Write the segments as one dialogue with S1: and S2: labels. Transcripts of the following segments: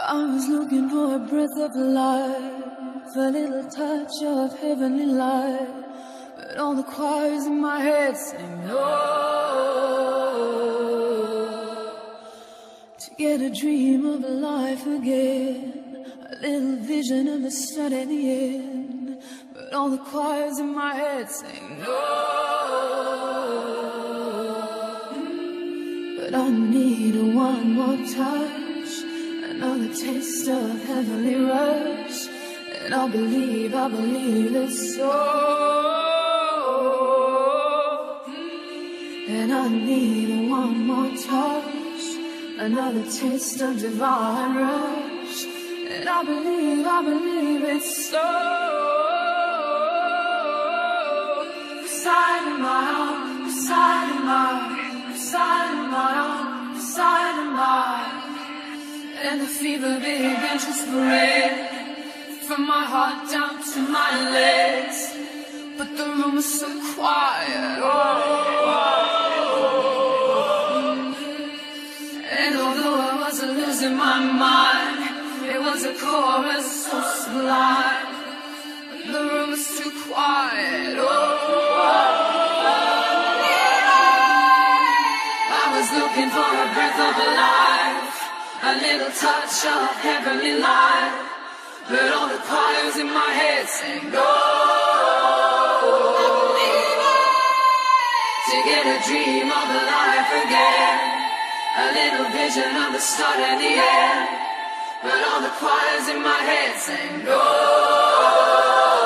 S1: I was looking for a breath of life, a little touch of heavenly light, but all the choirs in my head sing no. To get a dream of a life again, a little vision of the start and the end, but all the choirs in my head sing no. But I need one more touch, another taste of heavenly rush, and I believe it's so. And I need one more touch, another taste of divine rush, and I believe it's so. Beside of my own, beside of my own, beside of my own, beside of my own. And the fever began to spread from my heart down to my legs, but the room was so quiet. And although I wasn't losing my mind, it was a chorus so sublime. The room was too quiet. I was looking for a breath of life, a little touch of heavenly light, but all the choirs in my head sang no. To get a dream of a life again, a little vision of the start and the end, but all the choirs in my head sang no.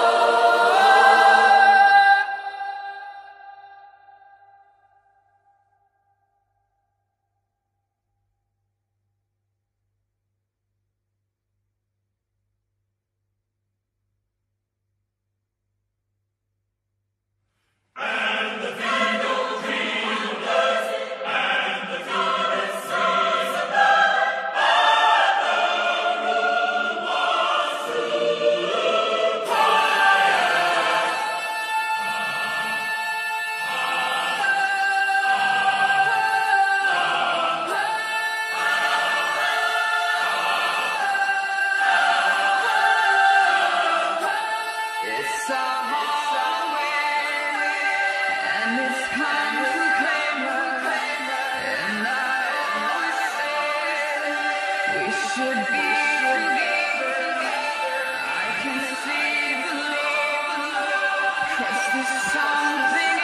S1: It's a hard way, and it's kind to claim her, and I always say we should be together. I can see the love, 'cause there's something